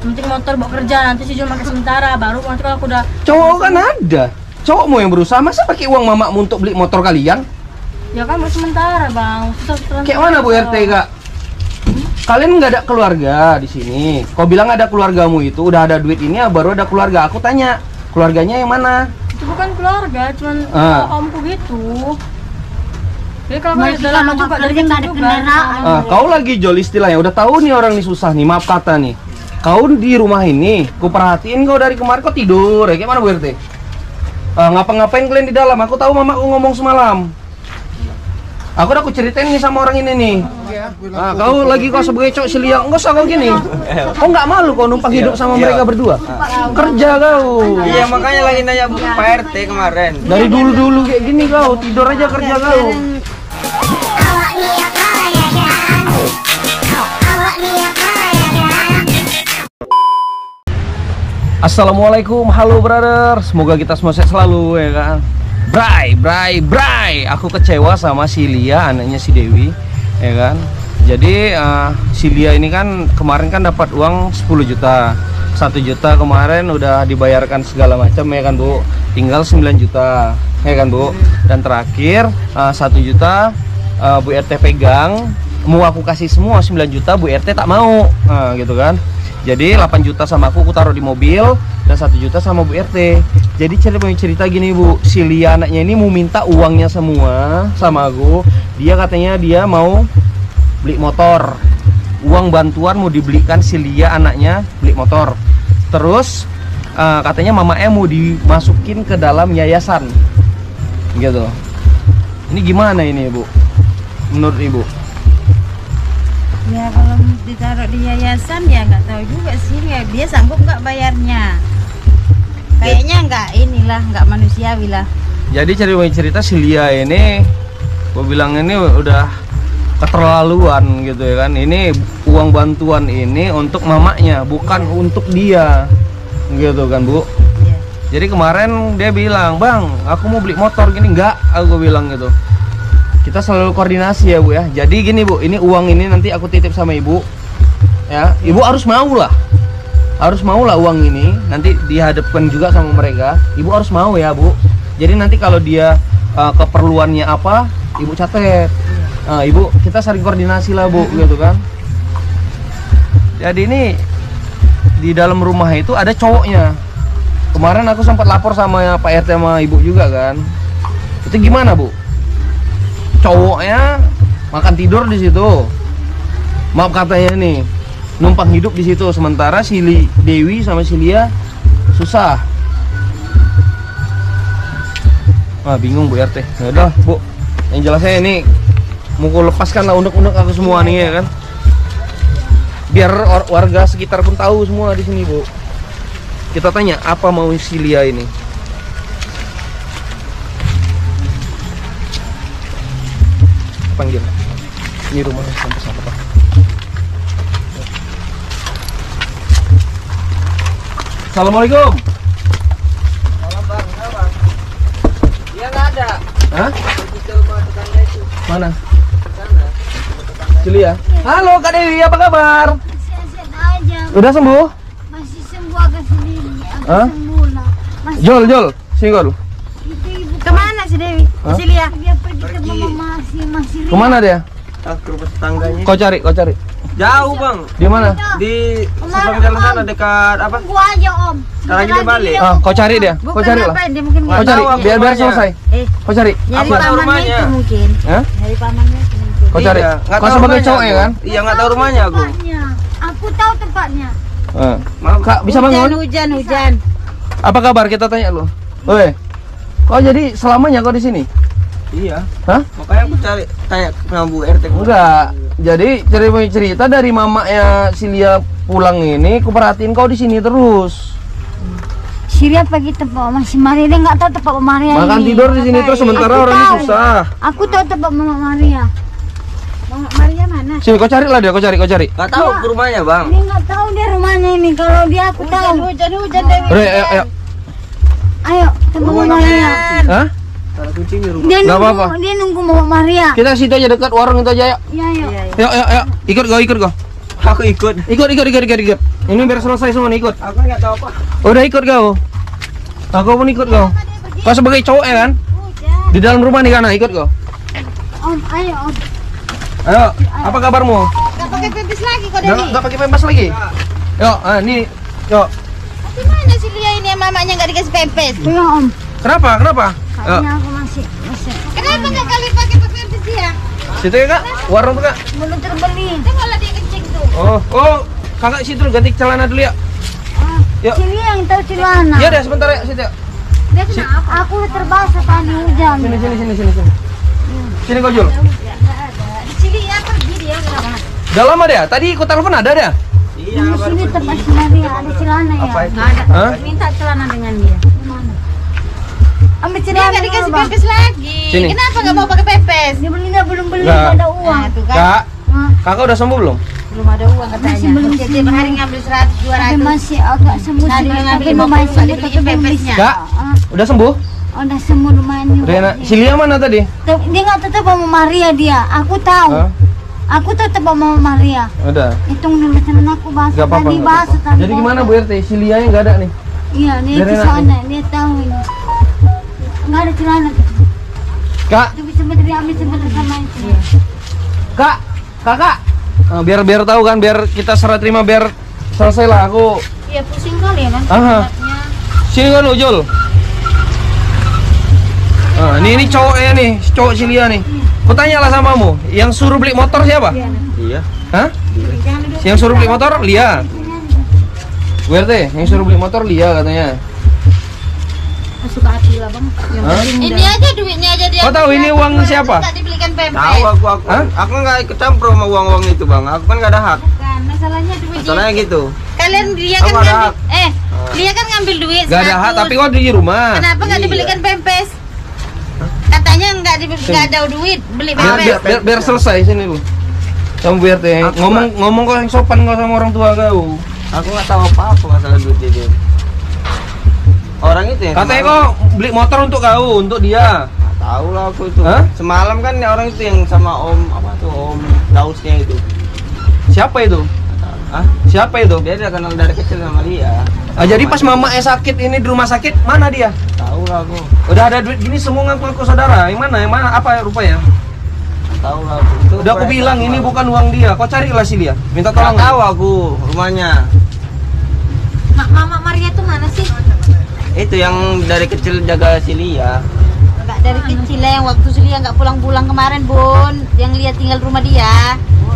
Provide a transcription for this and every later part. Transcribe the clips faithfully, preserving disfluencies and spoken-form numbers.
penting motor bawa kerja, nanti si Jul pakai sementara, baru nanti kalau aku udah. Cowok kan ada. Cowokmu yang berusaha, masa pakai uang mamamu untuk beli motor kalian? Ya kan buat sementara bang. Susah, Kayak mana Bu R T kak? Kalian nggak ada keluarga di sini. Kau bilang ada keluargamu itu udah ada duit ini, baru ada keluarga. Aku tanya, keluarganya yang mana? Itu bukan keluarga, cuman Ah. omku gitu. Jadi kalau Mereka udah lama kalau juga nggak dari kerja kecil nggak ada juga. kendaraan. Ah, kau lagi jol istilahnya. Udah tahu nih orang nih susah nih. Maaf kata nih. Kau di rumah ini, ku perhatiin kau dari kemarin kau tidur. Ya kayak mana Bu R T? Ah, ngapa-ngapain kalian di dalam? Aku tahu mamaku ngomong semalam. Aku udah aku ceritain nih sama orang ini nih. Ah, kau lagi kau sebagai cowok selia, enggak usah kau gini. Kau nggak malu kau numpang hidup sama mereka berdua? Kerja kau. Iya makanya lagi nanya Bu Pak R T kemarin. Dari dulu-dulu kayak gini kau, tidur aja kerja kau. Assalamualaikum, halo brother. Semoga kita semua sehat selalu ya kan. Bray, bray, bray. Aku kecewa sama si Lia, anaknya si Dewi, ya kan. Jadi uh, si Lia ini kan kemarin kan dapat uang sepuluh juta, satu juta kemarin udah dibayarkan segala macam ya kan Bu. Tinggal sembilan juta, ya kan Bu. Dan terakhir uh, satu juta uh, Bu R T pegang, mau aku kasih semua sembilan juta, Bu R T tak mau, uh, gitu kan. Jadi delapan juta sama aku, aku taruh di mobil, dan satu juta sama Bu R T. Jadi cerita cerita gini Bu, si Lia anaknya ini mau minta uangnya semua sama aku. Dia katanya dia mau beli motor, uang bantuan mau dibelikan si Lia anaknya beli motor. Terus uh, katanya mamanya mau dimasukin ke dalam yayasan, gitu. Ini gimana ini Bu? Menurut Ibu? Ya kalau ditaruh di yayasan ya nggak tahu juga sih, ya dia sanggup nggak bayarnya. Kayaknya nggak inilah, nggak manusiawi lah. Jadi cerita cerita si Lia ini, gue bilang ini udah keterlaluan gitu ya kan. Ini uang bantuan ini untuk mamanya, bukan untuk dia, gitu kan Bu. Ya. Jadi kemarin dia bilang, bang, aku mau beli motor gini, enggak, aku bilang gitu. Kita selalu koordinasi ya Bu ya. Jadi gini Bu, ini uang ini nanti aku titip sama Ibu, ya. Ibu harus mau lah. Harus mau lah uang ini nanti dihadapkan juga sama mereka. Ibu harus mau ya Bu. Jadi nanti kalau dia uh, keperluannya apa, Ibu catat. Uh, Ibu kita saling koordinasi lah Bu, gitu kan. Jadi ini di dalam rumah itu ada cowoknya. Kemarin aku sempat lapor sama Pak R T sama Ibu juga kan. Itu gimana Bu? Cowoknya makan tidur di situ. Maaf katanya nih. Numpang hidup di situ, sementara si Dewi sama si Lia susah. Wah bingung Bu R T. Ya udah Bu, yang jelas saya ini mau lepaskan lah unduk-unduk aku semua nih ya kan. Biar warga sekitar pun tahu semua di sini Bu. Kita tanya apa mau si Lia ini. Panggil. Ini rumahnya sampai siapa Pak? Assalamualaikum. Malam bang, enggak bang? Dia nggak ada. Hah? Pergi ke rumah tetangga itu. Mana? Sana. Celia. Halo Kak Dewi, apa kabar? Sehat aja, Udah sembuh? masih sembuh agak sendiri, agak Hah? sembuh lah. Masih Jol, Jol, sini kau dulu. itu ibu kemana si Dewi? Hah? Si Lia? Dia pergi, ke Pergi. mama masih masih. Kemana dia? Ah, ke rumah tetangganya. Kau cari, kau cari. Jauh bang. Di mana? Di seberang jalan sana dekat apa? Gua aja om. Sekarang Sebentar dia balik. Ah, kau cari dia. Kau Bukan cari lah. ngapain, dia mungkin Kau nggak cari, tahu tahu. aku biar biar rumahnya. selesai. Eh, Kau cari. nyari Apa tahu pamannya rumahnya? itu mungkin. Hah? Nyari pamannya itu mungkin. Kau cari. Iya, nggak Kau tahu sebagai rumahnya cowok ya aku. kan? Iya nggak tahu rumahnya aku. Tempatnya. Aku tahu tempatnya. Ah. Maaf. Kak, bisa Hujan, bangun? hujan, hujan. Apa kabar? Kita tanya lu. Woi. Kau jadi selamanya kau di sini? Iya. Hah? Makanya aku cari tanya sama Bu R T. Enggak. Jadi cerita cerita dari mamanya si Lia pulang ini, aku perhatiin kau di sini terus. Siria pergi tempat masih Maria, dia nggak tahu tempat Mama Maria. Makan ini. tidur di sini Makanya terus sementara aku orangnya tahu. susah. Aku tahu tempat Mama Maria. Mama Maria mana? Sini kau cari lah dia, kau cari, kau cari. Nggak tahu ke rumahnya bang. Dia nggak tahu dia rumahnya ini. Kalau dia aku tahu. Hujan, hujan, Dewi. Udah, ayo, ayo. Ayo, tempat Mama Rumahnya. Maria. Hah? Salah kuncinya rumah. Dia Nggak nunggu, apa-apa. dia nunggu Mama Maria. Kita situ aja dekat warung itu aja, yuk. Iya, ayo. Yuk, yuk, yuk. Ikut kau, ikut kau. Aku ikut. Ikut, ikut, ikut, ikut, ikut. Ini biar selesai semua nih, ikut. Aku nggak tahu apa. Udah ikut kau. Aku pun ikut kau. Kau sebagai cowok ya kan? Di dalam rumah nih Kana, ikut kau. Om, ayo om. Ayo, apa kabarmu? Gak pakai pempes lagi kok Nggak, Dewi. nggak pakai pempes lagi? Yuk, ah, nih, yuk. Gimana sih Lia ini yang mamanya nggak dikasih pempes? Iya om. Kenapa? Kenapa? Yuk, aku masih masih. Kenapa nggak kali pakai pempes dia? situ ya kak, warung tuh kak. Belum terbeli. Coba lah dia kencing tuh. Oh, oh, kakak situ ganti celana dulu ya. Ah, Yuk. si Lia yang tahu celana. Iya deh, sebentar ya, situ ya. Dia kenapa? Aku terbasah tadi hujan. Sini, sini, sini, sini, sini. Sini kau Jul. Nggak ada. Si Lia pergi dia kenapa? Udah lama deh. Tadi ikut telepon ada deh. Iya, Di sini tempat Maria ada celana ya. Apa itu? Nggak ada. Hah? Minta celana dengan dia. Mana? Ambil Dia celana nggak dikasih Bang. pempes lagi. Sini. Kenapa nggak mau pakai pempes? Dia beli nggak belum beli Nggak. nggak ada uang. Nah, tuh kan. Kak, Hah? kakak udah sembuh belum? Belum ada uang katanya. belum Dia tiap hari ngambil seratus dua Tapi ratus. masih agak sembuh Nah, sih, dia ngambil tapi lima lumayan puluh, sembuh dia tapi beliin belum pempesnya. bisa. Kak, Ah, udah sembuh? oh, udah sembuh lumayan juga. Rena, Silia mana tadi? Tapi dia nggak tetap sama Maria dia. Aku tahu. Hah? Aku tetap sama Maria. Udah. Hitung dulu celana aku basah Gak apa-apa. tadi nggak basah apa-apa. tadi. Jadi gimana Bu basah. R T? Silianya nggak ada nih. Iya, dia Dari ke Rena sana, dia tahu ini. Nggak ada celana. Kak, Tapi sebentar dia ambil sebentar sama itu. kak, kakak. Nah, biar biar tahu kan, biar kita serah terima, biar selesai lah. Aku. Iya pusing kali ya kan. Aha. Sini kan Ujul. Nah, ini ini cowoknya nih, cowok Silia nih. Aku tanyalah samamu, yang suruh beli motor siapa? Iya. Hah? Yang suruh beli motor Lia. Bu R T, yang suruh beli motor Lia katanya. Suka hati lah bang. Yang Hah? penting Ini udah. aja duitnya aja dia. Kau tahu ini uang siapa? Tak dibelikan pempes. Tahu aku aku. Hah? Aku nggak ikut campur sama uang-uang itu bang. Aku kan nggak ada hak. Kan masalahnya duit. Masalahnya gitu. Kalian dia Aku kan ada ngambil, hak. eh dia kan ngambil duit. Gak ada hak, seratus. tapi kau di rumah. Kenapa nggak Iya. dibelikan pempes? Katanya nggak di nggak ada duit beli Biar, pempes. biar, biar, biar selesai sini lu. Sama Bu R T, Aku ngomong nggak- ngomong kau yang sopan kau sama orang tua kau. Aku nggak tahu apa-apa masalah duit itu. Orang itu yang Katanya semalam- kau beli motor untuk kau, untuk dia. Nggak tahu lah aku itu. Hah? Semalam kan ya orang itu yang sama Om apa tuh Om Dausnya itu. Siapa itu? Ah, Siapa itu? dia udah kenal dari kecil sama dia. Ah, jadi pas mama eh sakit ini di rumah sakit, mana dia? Tahu lah aku. Udah ada duit gini semua ngaku-ngaku saudara. Yang mana? Yang mana? Apa ya rupanya? Tahu lah aku. Itu Udah aku mereka bilang sama- ini bukan uang dia. Kau carilah si dia. Minta Nggak tolong. tahu aku rumahnya. Mak Mama Maria tuh mana sih? Itu yang dari kecil jaga si Lia. Nggak dari kecil lah yang waktu Sulia nggak pulang-pulang kemarin Bun, yang lihat tinggal rumah dia.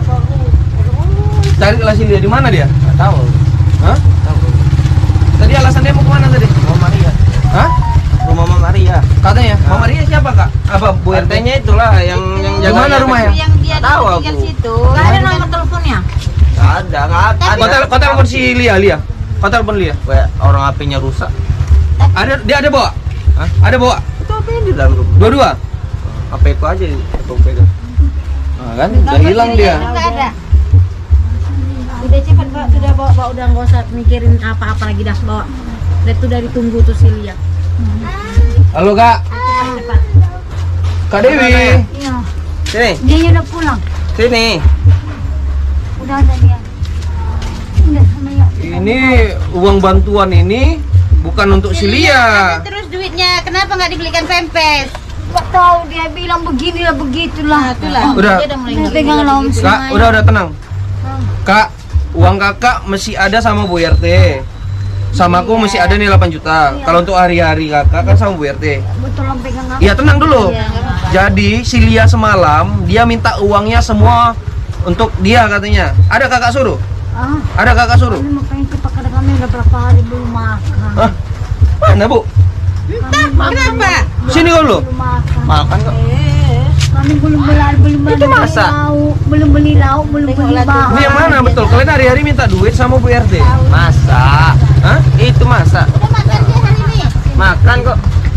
Carilah si dia. Di mana dia? Nggak tahu. Hah? Tahu. Tadi alasannya mau kemana tadi? Mama Maria. Hah? Rumah Mama Maria. Katanya. Ah. Mama Maria siapa kak? Apa Bu R T? Artinya itulah yang yang Di jaga mana rumahnya? Yang dia Nggak tahu tinggal aku. situ. Gak ada nomor teleponnya. Nggak ada, nggak ada. Kau tel- kau telepon si Lia, Lia. Kau telepon Lia. Kayak orang H P-nya rusak. Ada dia ada bawa? Hah? Ada bawa? Itu H P di dalam rumah. Dua-dua? H P ku aja aku pegang. Nah, kan udah hilang dia. Nggak ada. Udah cepat bawa, sudah bawa, bawa udah nggak usah mikirin apa-apa lagi dah bawa. Dari tuh dari tunggu tuh si Lia. Halo kak. Cepat. Kak Dewi. Iya, Sini, dia udah pulang. sini. Udah ada dia. Udah sama ya. Ini uang bantuan ini bukan untuk si Lia. Ada terus duitnya, kenapa nggak dibelikan pempes? Gak tahu dia bilang beginilah begitulah. Nah, itulah. Udah. Dia udah mulai Udah ngeri. pegang lah om Kak, semua. udah udah tenang. Kak, uang kakak masih ada sama Bu R T. Sama aku masih ada nih delapan juta. Kalau untuk hari-hari kakak kan sama Bu R T. Betul om pegang apa? Iya, tenang dulu. Iya, nggak apa-apa. Jadi si Lia semalam dia minta uangnya semua untuk dia katanya. Ada kakak suruh? Ah, Ada kakak suruh? kami mau pengen cepat karena kami udah berapa hari belum makan. Hah? Mana Bu? Entah, kenapa? Sini dulu. Belum makan. Makan kok. Kami belum beli belum beli Itu masak. lauk, belum beli lauk, belum beli Tengoklah tuh. bahan. Ini yang mana betul? Kalian hari-hari minta duit sama Bu R T? Masak. Hah? Itu masak. Udah makan dia hari ini. Makan kok.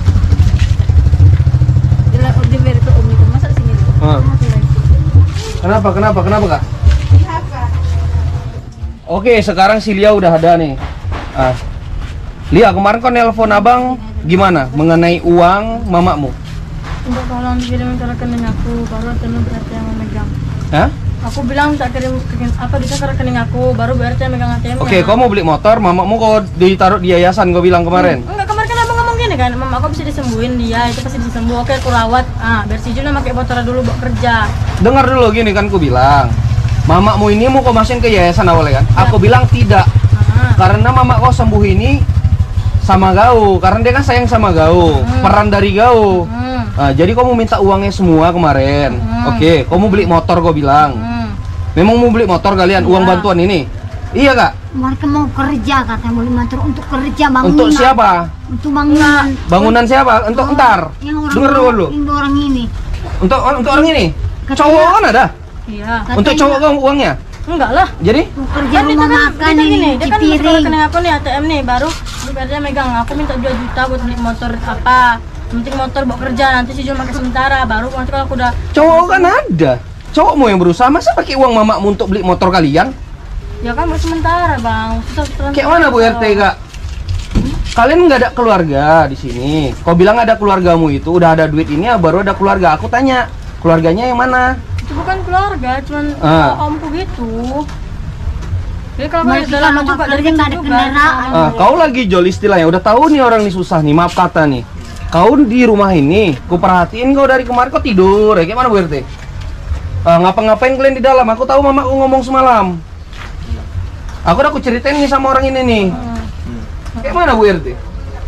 Dia dia biar itu om itu masa sini dulu. Hah. Kenapa? Kenapa? Kenapa kak? Oke, sekarang si Lia udah ada nih. Ah. Lia, kemarin kau nelpon abang gimana mengenai uang mamamu? Untuk tolong dikirim ke rekening aku, baru rekening berarti yang memegang. Hah? Aku bilang tak kirim rekening apa bisa ke rekening aku, baru B R T megang A T M-nya. Oke, kau mau beli motor, mamamu kau ditaruh di yayasan, kau bilang kemarin. Enggak, kemarin kan abang ngomong gini kan, mama aku bisa disembuhin dia, itu pasti disembuh. Oke, aku rawat. Ah, biar si Juna pakai motor dulu buat kerja. Dengar dulu gini kan, ku bilang. Mamamu ini mau kau masukin ke yayasan awalnya kan? Ya. Aku bilang tidak. Ah. Karena mama kau sembuh ini sama Gau, karena dia kan sayang sama Gau, Hmm. peran dari Gau. Hmm. Nah, jadi kau mau minta uangnya semua kemarin. Hmm. Oke, kau mau beli motor, kau bilang. Hmm. Memang mau beli motor kalian, uang Iya. bantuan ini? Iya kak? Mereka mau kerja katanya mau motor untuk kerja bangunan. Untuk siapa? Untuk bangunan. Bangunan siapa? Untuk entar. Yang orang Dengar dulu. Yang orang ini. Untuk untuk orang ini? Katanya- Cowok kan ada? Iya. Untuk Katanya- cowok kau uangnya? Enggak lah. Jadi? Mau kerja Kan dia rumah kan, makan dia kan ini, gini, dia cuci kan masuk ke piring. rekening aku nih A T M nih, baru dia megang. Aku minta dua juta buat beli motor apa. Yang penting motor buat kerja, nanti si Jun pakai sementara, baru nanti kalau aku udah Cowok kan ada. Cowokmu yang berusaha, masa pakai uang mamamu untuk beli motor kalian? ya kan buat sementara bang. Susah transfer. Kayak mana Bu R T kak? Kalian nggak ada keluarga di sini. Kau bilang ada keluargamu itu, udah ada duit ini, ya baru ada keluarga. Aku tanya, keluarganya yang mana? Itu bukan keluarga, cuman Ah. omku gitu. Jadi kalau Berarti udah lama kalau juga kerja dari nggak ada juga, kendaraan. Ah, kau lagi jol istilahnya. Udah tahu nih orang ini susah nih, maaf kata nih. Kau di rumah ini, ku perhatiin kau dari kemarin kau tidur. Ya, kayak mana Bu R T? Ah, ngapa-ngapain kalian di dalam? Aku tahu mamaku ngomong semalam. Aku udah aku ceritain nih sama orang ini nih. Kayak mana Bu R T?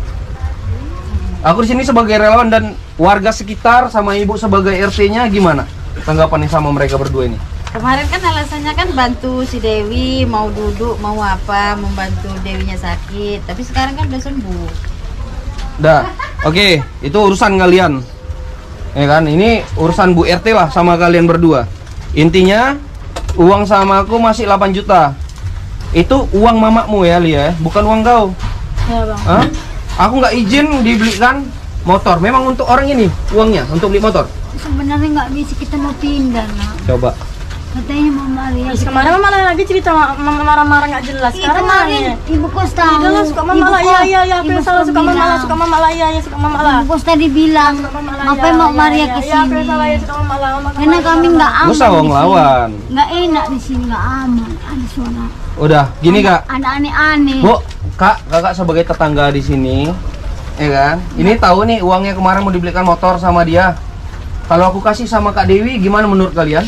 Aku di sini sebagai relawan dan warga sekitar sama ibu sebagai R T-nya gimana? Tanggapannya sama mereka berdua ini? Kemarin kan alasannya kan bantu si Dewi, mau duduk, mau apa, membantu Dewinya sakit. Tapi sekarang kan udah sembuh. Dah, oke, itu urusan kalian. Ya kan, ini urusan Bu R T lah sama kalian berdua. Intinya, uang sama aku masih delapan juta. Itu uang mamamu ya, Lia, bukan uang kau. Ya bang. Hah? Aku nggak izin dibelikan motor. Memang untuk orang ini uangnya untuk beli motor. Sebenarnya nggak bisa, kita mau pindah nak. Coba. Katanya mau Maria. Terus kemarin mama lagi cerita mama marah-marah nggak jelas. Iya, Sekarang kemarin mana? ibu kos tahu. Iya lah, suka mama lah, iya iya iya, aku yang salah, suka mama lah, suka mama lah, iya iya, suka mama lah. Ibu kos tadi bilang, Mama lah, ngapain iya, mau iya, Maria iya, ke iya, aku yang sini? salah, ya, suka mama lah, mama Karena kemana, kami mama. nggak aman. Gak usah di wong sini. lawan. Nggak enak di sini, nggak aman. Ada suara. Udah, gini kak. Ada aneh-aneh. Bu, kak, kakak sebagai tetangga di sini, ya kan? Ini tahu nih uangnya kemarin mau dibelikan motor sama dia. Kalau aku kasih sama Kak Dewi, gimana menurut kalian?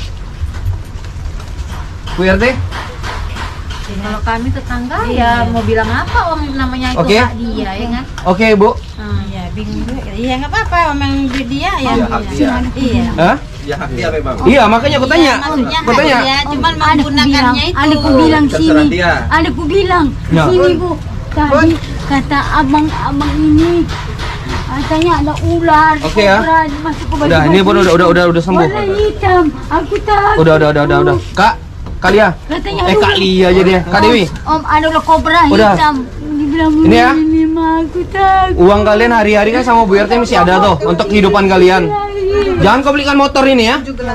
Bu R T? Kalau kami tetangga, Iya, ya mau bilang apa orang namanya itu Oke. hak dia, ya kan? Oke, Bu. Iya, bingung juga. Iya nggak apa-apa, memang duit dia ya. Iya, hak dia. Iya. Hah? Ya hak dia memang. Iya, makanya aku tanya. Iya, maksudnya Aku hak tanya. dia, cuman Adikku bilang, menggunakannya itu. adikku bilang Terserah sini. dia. Adikku bilang Ya. sini bu. Tadi kata abang-abang ini katanya ada ular. Oke ya. kobra, masuk ke baju Udah, ini pun baju udah udah udah udah sembuh. warna hitam. Aku takut. Udah, udah, udah, udah, udah. Kak, Kak Lia. Katanya Eh, Kak Lia aja dia. Kak Dewi. Om, ada ular kobra Udah. hitam. Dibilang Ini ya. Ini mah aku takut. Uang kalian hari-hari kan sama Bu R T masih ada tuh untuk kehidupan kalian. Jangan kau belikan motor ini ya.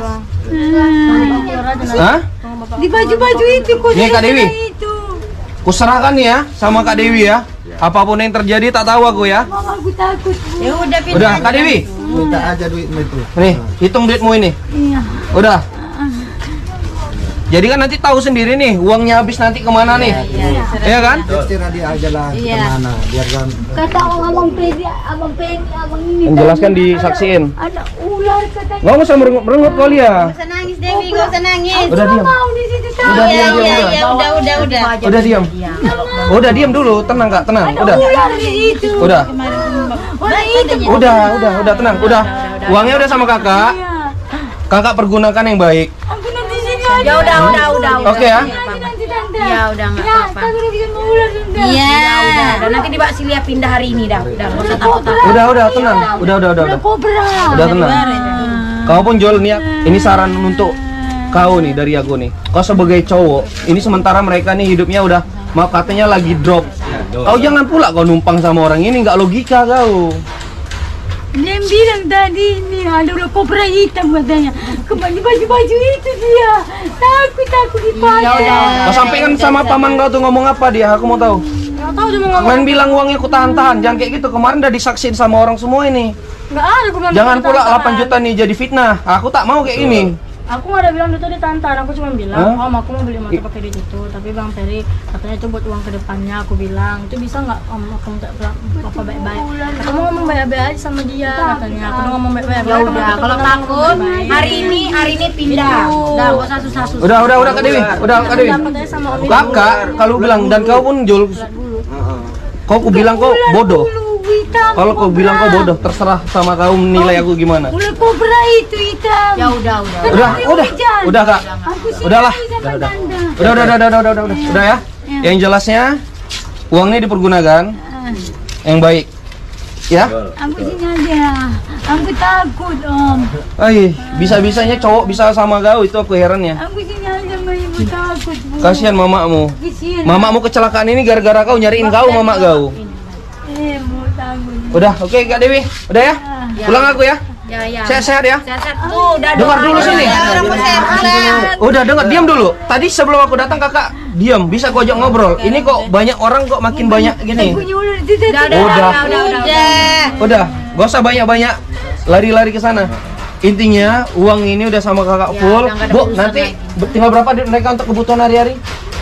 Hah? Di baju-baju itu kok. Nih, Kak Dewi. Itu. Kuserahkan nih ya sama Kak Dewi ya. Apapun yang terjadi tak tahu aku ya. Mama aku takut. Bu. Ya udah pindah. Udah, aja. Kak Dewi. Minta aja duitmu itu. Nih, hitung duitmu ini. Iya. Udah. Jadi kan nanti tahu sendiri nih uangnya habis nanti kemana nih. Iya, Iya kan? Terserah dia aja lah Iya. kemana. Biar kan Kata abang Pedi, abang Pedi, abang ini. Menjelaskan tadi disaksiin. Ada ular katanya. Nggak usah merengut-merengut kali ya. Gak usah nangis Dewi, gak usah nangis. Udah diam. Mau di situ tahu. Udah Iya, diam, diam, iya, udah. iya, udah, udah, udah. Udah diam. Udah diam dulu, tenang Kak, tenang. Udah. Ular di situ. Udah. Kemarin Ular itu. Udah, udah, udah tenang, udah. Uangnya udah sama Kakak. Iya. Kakak pergunakan yang baik. Aku nanti sini aja. Ya udah, udah, udah. Oke ya. Nanti nanti tante. Ya udah nggak Ya, apa-apa. takut bisa mau ular tante. Iya. Udah, dan nanti di Mbak Silia pindah hari ini dah. Udah, nggak usah takut takut. Udah, udah, tenang. Udah, udah, udah, Ular udah. kobra. Udah tenang. Kau pun Jol nih, ini saran untuk kau nih dari aku nih. Kau sebagai cowok, ini sementara mereka nih hidupnya udah maaf katanya lagi drop. Kau jangan pula kau numpang sama orang ini, nggak logika kau. Dia bilang tadi ini ada ular kobra hitam katanya. Kembali baju-baju itu dia. Takut takut dipakai. Kau sampaikan sama paman kau tuh ngomong apa dia? Aku mau tahu. Nggak tahu dia mau ngomong. Kalian bilang uangnya aku tahan-tahan, jangan kayak gitu. Kemarin udah disaksiin sama orang semua ini. Nggak ada. Aku bilang Jangan gitu, pula tahan-tahan. delapan juta nih jadi fitnah. Aku tak mau kayak ini. Aku nggak ada bilang itu di Tantan, aku cuma bilang, Hah? Om aku mau beli motor pakai duit itu, tapi Bang Ferry katanya itu buat uang ke depannya. Aku bilang, itu bisa nggak Om? Aku minta apa baik-baik. Kamu ngomong baik-baik aja sama dia katanya. Aku ngomong baik-baik. Ya udah, kalau takut hari ini hari ini pindah. Udah, gak usah susah-susah. Udah, udah, udah Kak Dewi. Udah Kak Dewi. Dapat aja sama Om itu. Kakak, kalau bilang dan kau pun Jul, kau aku bilang kau bodoh. Kalau kau bilang kau bodoh, terserah sama kau menilai aku gimana. Ular kobra itu hitam. Ya udah udah. Udah, udah, udah Kak. Aku sih Udahlah. sama Udah, udah. Tanda. Udah, udah, udah, udah, udah, udah, udah, udah ya. Yang jelasnya uang ini dipergunakan yang baik, ya. Aku sini aja. Aku takut Om. Ay, bisa-bisanya cowok bisa sama kau, itu aku heran ya. Aku sini aja sama ibu takut Bu. Kasihan mamamu. Kasihan. Mamamu kecelakaan ini gara-gara kau nyariin kau mama kau. Eh, Bu takut. Udah, oke Kak Dewi. Udah ya? Pulang aku ya. Ya ya. Sehat-sehat ya. Sehat tuh udah. Dengar dulu sini. Sehat. Udah dengar, diam dulu. Tadi sebelum aku datang kakak diam, bisa gua ajak ngobrol. Ini kok banyak orang kok makin banyak gini. Punya ular itu tadi. Udah Udah. udah udah. Udah, gak usah banyak-banyak lari-lari ke sana. Intinya uang ini udah sama kakak Ya, full. udah nggak ada Bu, urusan nanti lagi. tinggal berapa duit mereka untuk kebutuhan hari-hari?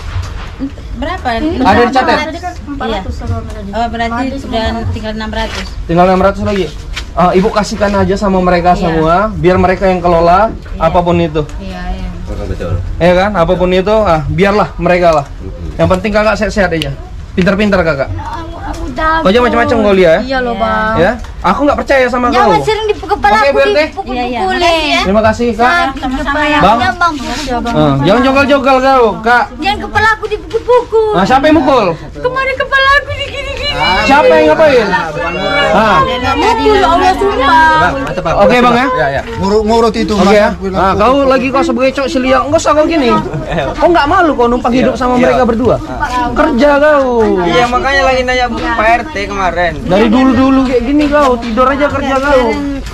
Berapa? Ada dicatat? Tadi kan empat ratus sama tadi. Oh berarti sudah tinggal enam ratus. Tinggal enam ratus lagi. Ah, ibu kasihkan aja sama mereka Iya. semua, biar mereka yang kelola apapun itu. Iya iya. Betul. Ya kan? Apapun itu, ah biarlah mereka lah. Yang penting kakak sehat-sehat aja. Pintar-pintar kakak. Aku, aku takut. Kau aja macam-macam kau lihat ya. Iya loh Bang. Ya, aku nggak percaya sama kau. Jangan sering di kepala Oke, aku Bu R T. dipukul-pukulin. Terima kasih kak. Sama Bang. ya, Bang. Ah, jangan jogal-jogal kau, kak. Jangan kepala aku dipukul-pukul. Nah, siapa yang mukul? Kemarin kepala aku digini-gini. Siapa yang ngapain? Ah, Mukul Allah sumpah. oke bang ya. Ya ya. ngurut itu Oke ya. Nah, kau lagi kau sebagai cowok Silia, enggak usah kau gini. Kau nggak malu kau numpang hidup sama mereka berdua? Kerja kau. Iya makanya lagi nanya Pak R T kemarin. Dari dulu-dulu kayak gini kau, tidur aja kerja kau.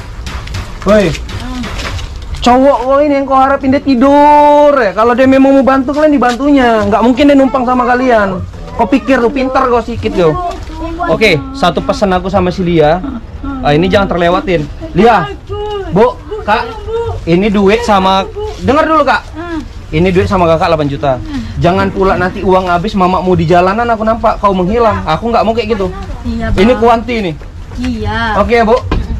Woi. Cowok kau ini yang kau harapin dia tidur ya. Kalau dia memang mau bantu kalian dibantunya. Nggak mungkin dia numpang sama kalian. Kau pikir tuh pintar kau sedikit kau. Oke, satu pesan aku sama si Lia. Ah, ini jangan terlewatin. Lia, Bu, Kak, ini duit sama. Dengar dulu Kak. Ini duit sama kakak delapan juta. Jangan pula nanti uang habis mamamu di jalanan aku nampak kau menghilang. Aku nggak mau kayak gitu. Iya Ini kuanti nih. Iya. Oke ya Bu.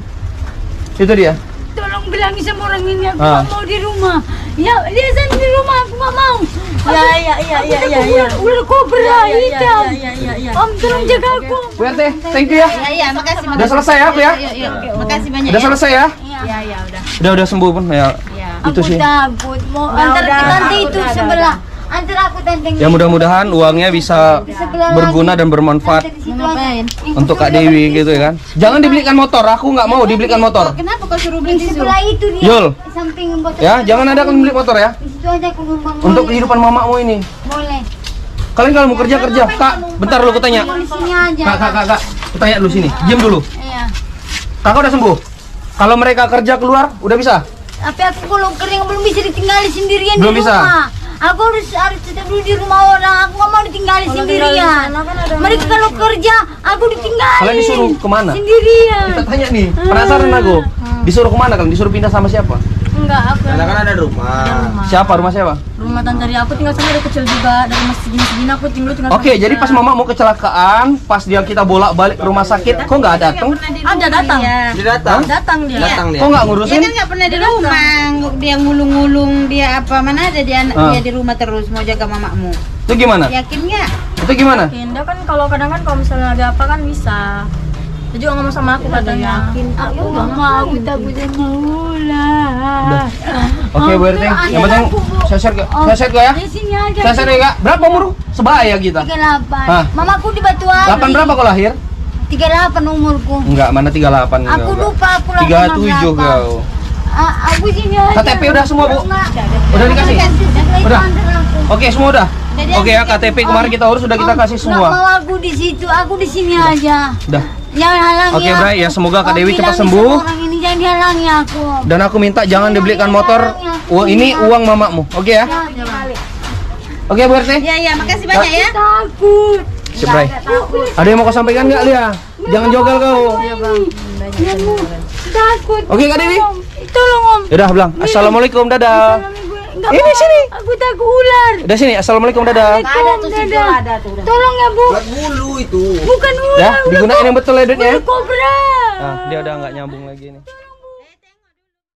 Itu dia. Tolong bilangin sama orang ini aku Ah. nggak mau di rumah. Ya, dia sana di rumah aku nggak mau. Iya iya iya iya iya iya. Ular, ular kobra hitam. Iya iya iya. Om tolong jaga aku. Bu R T, thank you ya. Ya iya makasih Udah makasih. selesai ya aku ya. Yuk yuk. Makasih banyak Udah ya. selesai ya. Iya iya udah. Udah udah sembuh pun ya. Iya. Itu Aku sih. takut mau Udah, antara udah, tante udah, itu udah, sebelah. Antara aku tante Ya mudah-mudahan uangnya bisa berguna dan bermanfaat untuk Kak Dewi gitu ya kan. Jangan dibelikan motor, aku nggak mau dibelikan motor. Kenapa kau suruh beli Di susu? sebelah itu dia. Yul. Samping botol. Ya, jangan ada kalian beli motor ya. Di situ aja aku numpang. Untuk kehidupan mamamu ini. Boleh. Kalian kalau mau kerja kerja, Kak. Bentar lu aku tanya. Di sini aja. Kak, kak, kak, kak. Aku tanya dulu sini. Diam dulu. Iya. Kakak udah sembuh. Kalau mereka kerja keluar, udah bisa. Tapi aku kalau kering belum bisa ditinggali sendirian Belum di bisa? rumah. Aku harus harus tetap dulu di rumah orang. Aku nggak mau ditinggali sendirian. Mereka kalau kerja, aku ditinggali. Kalian disuruh kemana? Sendirian. Kita tanya nih. Penasaran aku. Disuruh kemana kalian? Disuruh pindah sama siapa? Enggak, aku Karena kan ada rumah. Siapa? Rumah siapa? rumah tante dari aku tinggal sana dari kecil juga, dari masih segini-segini aku tinggal tinggal. Oke, jadi pas mama mau kecelakaan, pas dia kita bolak-balik ke rumah sakit, kok nggak datang? ada datang. Iya. Dia datang. Datang dia. Datang dia. Kok nggak Dia ngurusin? kan nggak pernah di rumah, dia ngulung-ngulung dia apa mana ada dia Ah. dia di rumah terus mau jaga mamamu. Itu gimana? Yakin nggak? Itu gimana? Dia kan kalau kadang kan kalau misalnya ada apa kan bisa. Dia juga ngomong sama aku katanya. Aku nggak mau. Aku takut sama ular. Oke, Bu R T. Yang penting seset kok. Seset kok ya. Di sini aja. Seset ya, Kak. Berapa umur? Sebaya kita. tiga puluh delapan. Hah? Mamaku di Batuari. delapan berapa kau lahir? tiga puluh delapan umurku. Enggak, mana tiga puluh delapan Aku enggak. lupa aku lahir tiga puluh tujuh enam puluh delapan. kau. A- aku sini aja. K T P udah semua, Bu? Udah dikasih? Udah. Oke, semua udah. Oke ya, K T P kemarin kita urus sudah kita kasih Nggak semua. mau aku di situ, aku di sini aja. Udah. Jangan halangi Oke, aku. Bray, ya semoga Kak Om Dewi cepat bilangin sembuh. sama Orang ini jangan dihalangi aku. Dan aku minta jangan dibelikan motor. Uang ini uang mamamu. Oke ya? Oke, Bu R T. Ya ya makasih banyak ya. Takut. Siap, Bray. Ada yang mau kau sampaikan nggak, Lia? Jangan jogal kau. Takut. Oke, Kak Dewi. tolong om. Udah bilang assalamualaikum, dadah. Enggak Ini mau, sini. Aku takut ular. Udah sini, assalamualaikum, dadah. Nggak ada tuh sinjol ada tuh udah. Tolong ya bu. Buat bulu itu. Bukan Ya, ular. udah digunain yang betul editnya. kobra. Nah, dia udah nggak nyambung lagi nih.